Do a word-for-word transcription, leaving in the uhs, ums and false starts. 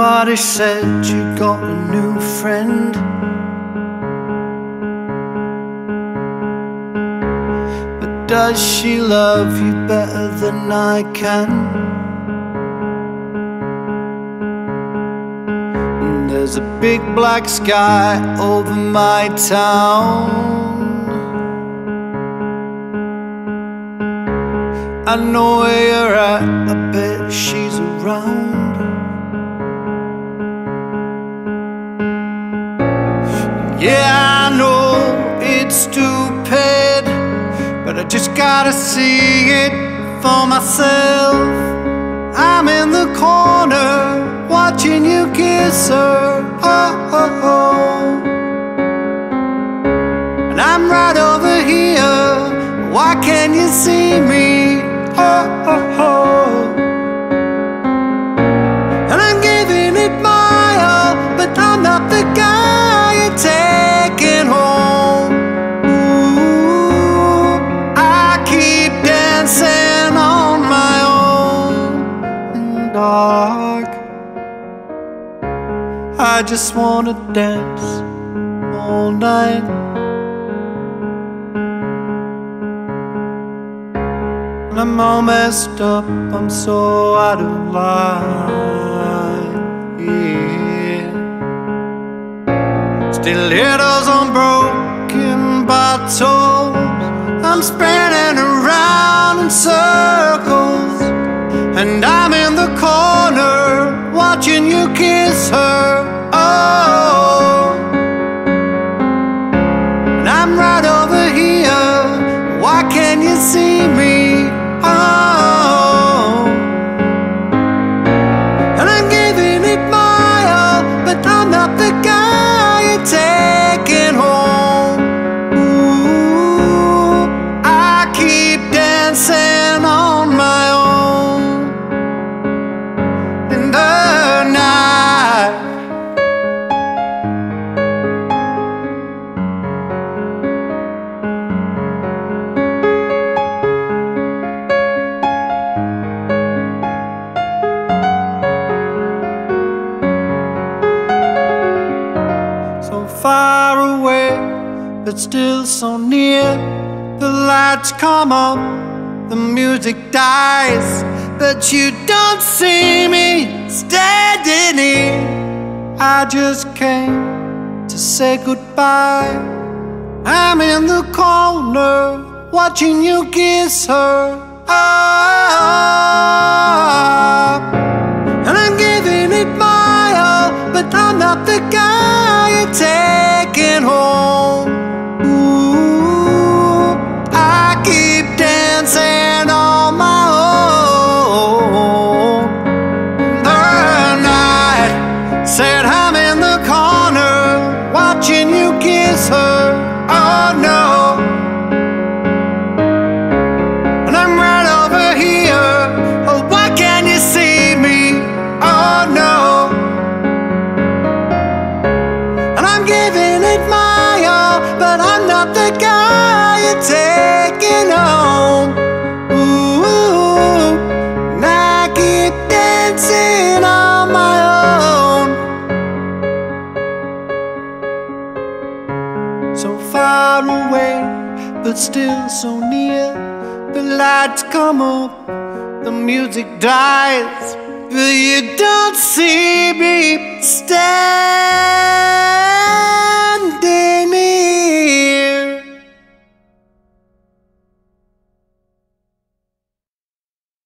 Somebody said you got a new friend, but does she love you better than I can? And there's a big black sky over my town. I know where you're at, I bet she's around. Yeah, I know it's stupid, but I just gotta see it for myself. I'm in the corner watching you kiss her, oh, oh, oh. And I'm right over here, why can't you see me? Oh, oh, oh. And I'm giving it my all, but I'm not the guy you're taking home. Ooh, I keep dancing on my own in the dark. I just wanna dance all night. I'm all messed up, I'm so out of line, yeah. Stilettos on broken bottles, I'm spinning around in circles, and I'm in the corner watching you kiss her, oh. And I'm right over here, why can't you see me? Oh, and I'm giving it my all, but I'm not the guy you're taking home. Ooh, I keep dancing on my own in the night. Far away, but still so near. The lights come up, the music dies, but you don't see me standing here. I just came to say goodbye. I'm in the corner watching you kiss her, oh. And I'm giving it my all, but I'm not the guy you're taking home. Ooh, I keep dancing on my own. The night said I'm in the corner watching you kiss her, oh no. And I'm right over here, oh why can't you see me? Oh no. Giving it my all, but I'm not the guy you're taking home. Ooh, and I keep dancing on my own. So far away, but still so near. The lights come up, the music dies, but you don't see me stand.